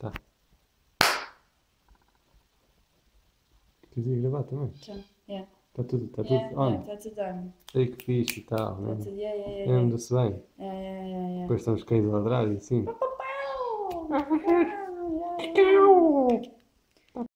Tá. Tens de gravar também. Já, yeah. Está tudo Yeah, on. está tudo on. Ei, que fixe e tal, Está né? tudo, yeah, yeah, É, yeah, anda-se bem. yeah, yeah, yeah, yeah. Depois estão os cães a ladrar e assim.